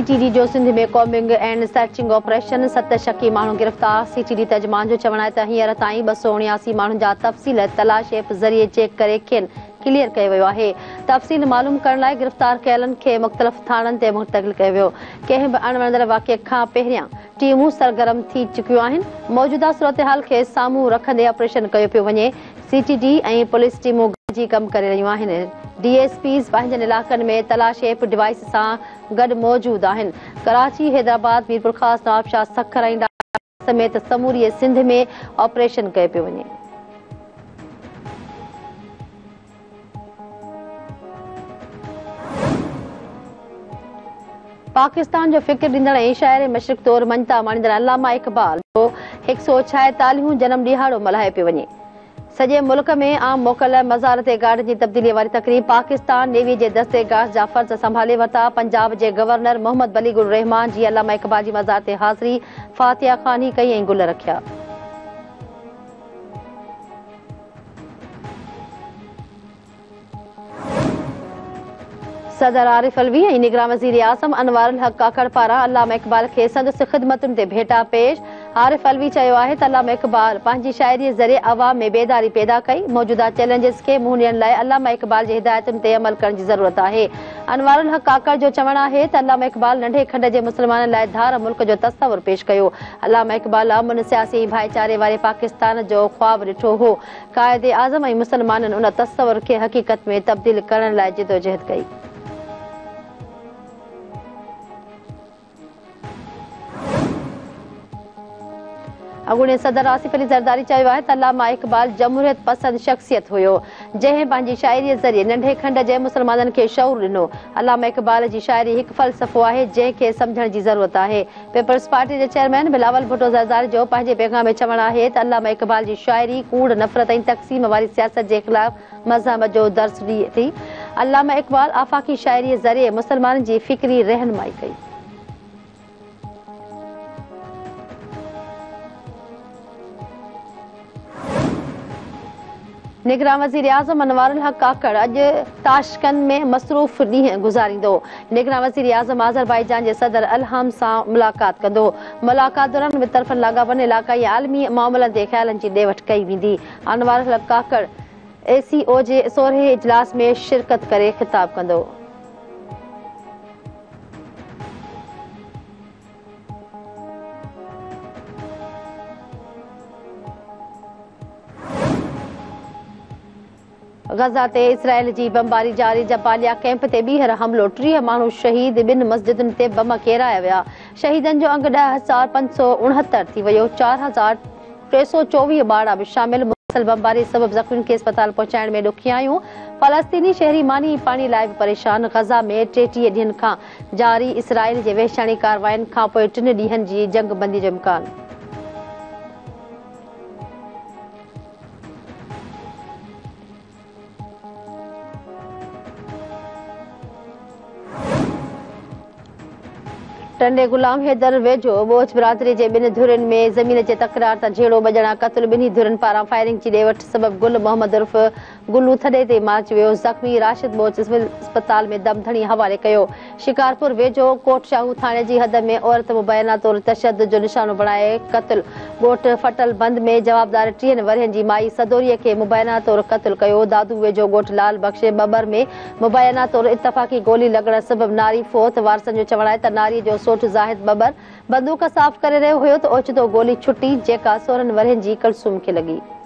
CTD जो सिंध में combing and searching operation 7 शकी माण्हू गिरफ़्तार। सीटीडी तर्जमान जो चवण आहे त हींअर ताईं 279 माण्हुनि जा तफ़सील तलाश ऐप ज़रिए चेक करे खेनि क्लियर कयो वियो आहे। तफ़सील मालूम करण लाइ गिरफ़्तार कयलनि खे मुख़्तलिफ़ थाणनि ते मुंतक़िल कयो वियो। कंहिं बि अणवणंदड़ वाक़िए खां पहिरियां टीमूं सरगर्म थी चुकियूं आहिनि। मौजूदा सूरतहाल खे साम्हूं रखंदे ऑपरेशन कयो पियो वञे। सीटीडी ऐं पुलिस टीमूं गॾिजी कमु करे रहियूं आहिनि। डीएसपीज़ पंहिंजनि इलाक़नि में तलाश ऐप डिवाइस सां गॾु मौजूदु आहिनि। कराची, हैदराबाद, मीरपुर ख़ास, नवाबशाह, सखर ऐं ढाका समेत समूरी सिंध में ऑपरेशन कयो पियो वञे। पाकिस्तान जो फ़िक्र ॾींदड़ ऐं शाइर मशरिक़ तौरु मञता माणींदड़ अल्लामा इक़बाल जो 146 जनम ॾिहाड़ो मल्हायो पियो वञे। सॼे मुल्क में आम मोकल मज़ार ते गार्ड जी तब्दीली वारी तक़रीब। पाकिस्तान नेवी जे दस्ते गार्ड जा फ़र्ज़ संभाले वरिता। पंजाब जे गवर्नर मोहम्मद बलीगुल रहमान जी अल्लामा इक़बाल जी मज़ार ते हाज़िरी, फातिहा ख़ानी कई ऐं गुल रखिया। सदर आरिफ अलवी ऐं निगरान वज़ीर आज़म अनवारुल हक़ काकड़ पारां अल्लामा इक़बाल खे संदसि ख़िदमतुनि ते भेटा पेश। आरिफ अलवी चयो आहे त अल्लामा इक़बाल पंहिंजी शाइरीअ ज़रिए अवाम में बेदारी पैदा कई। मौजूदा चैलेंजिस खे मुंहुं ॾियण लाइ अल्लामा इक़बाल जी हिदायतुनि ते अमल करण जी ज़रूरत आहे। अनवारुल हक़ काकड़ जो चवणु आहे त अल्लामा इक़बाल नंढे खंड जे मुस्लमाननि लाइ धार मुल्क जो तस्वुर पेश कयो। अल्लामा इक़बाल अमन, सियासी ऐं भाईचारे वारे पाकिस्तान जो ख़्वाब ॾिठो हो। क़ाइदे आज़म ऐं मुस्लमाननि उन तस्वुर खे हक़ीक़त में तब्दील करण लाइ जिदोजहद कई। अॻूणे सदर आसिफ अली ज़रदारी चयो आहे त अल्लामा इक़बाल जमहूरियत पसंद शख़्सियत हुयो, जंहिं पंहिंजी शाइरीअ ज़रिए नंढे खंड जे मुस्लमाननि खे शऊर ॾिनो। अल्लामा इक़बाल जी शाइरी हिकु फ़लसफ़ो आहे जंहिंखे सम्झण जी ज़रूरत आहे। पीपल्स पार्टी जे चेयरमैन बिलावल भुट्टो ज़रदारी जो पंहिंजे पैगाम में चवणु आहे त अल्लामा इक़बाल जी शाइरी कूड़, नफ़रत ऐं तक़सीम वारी सियासत जे ख़िलाफ़ मज़हब जो दर्स ॾिए थी। अल्लामा इक़बाल आफ़ाक़ी शाइरीअ ज़रिए मुस्लमाननि जी फ़िक्री रहनुमाई कई। निगरान वज़ीर आज़म अनवारुल हक़ काकड़ अॼु ताशकंद में मसरूफ़ ॾींहं गुज़ारींदो। निगरान वज़ीर आज़म आज़रबाईजान जे सदर अलहाम सां मुलाक़ात कंदो। मुलाक़ात दौरान ॿिनि तरफ़नि लाॻापनि इलाक़ाई आलमी मामलनि ते ख़्यालनि जी ॾे वठि कई वेंदी। अनवारुल हक़ काकड़ ACO जे 16हें इजलास में शिरकत करे ख़िताब कंदो। गज़ा ते इसराइल जी बमबारी जारी। जबालिया कैंप ते ॿीहर हमिलो, 30 माण्हू शहीद, 2 मस्जिदुनि ते बम केराया विया। शहीदनि जो अंग 10,569 थी वियो। 4,324 ॿार बि शामिल। मुसलसल बमबारी सबब ज़ख़्मियुनि खे अस्पताल पहुचाइण में ॾुखियायूं। फ़लस्तीनी शहरी मानी पाणी लाइ बि परेशान। गज़ा में 33 ॾींहंनि खां जारी इसराइल जे वहशाणी कार्रवाइनि खां पोइ 3 ॾींहंनि जी जंग बंदी जो इम्कान। टंडे गुलाम हैदर वेझो बोच बिरादरी जे 2 धुरियुनि में ज़मीन जे तकरार तां झेड़ो बजणा क़त्ल। 2 धुरियुनि पारां फायरिंग जी ॾे वठि सबब गुल मोहम्मद उर्फ गुल्लू थॾे ते मारिजी वियो। ज़ख़्मी राशिद बोच सिविल अस्पताल में दम धणी हवाले कयो। शिकारपुर वेझो कोट शाहू थाणे जी हद में औरत मुबैना तौरु तशदुद जो निशानो बणाए क़त्ल। ॻोठ फटल बंद में जवाबदार 30 वरहनि जी माई सदोरीअ खे मुबैना तौरु क़त्ल कयो। दादू वेझो ॻोठ लाल बख़्श बबर में मुबैना तौरु इतफ़ाक़ी गोली लॻण सबब नारी फौत। वारसनि जो चवणु आहे त नारीअ जो सोट ज़ाहिद बबर बंदूक साफ़ करे रहियो हुयो त ओचितो गोली छुटी जेका 16 वरहनि जी कलसूम खे लॻी।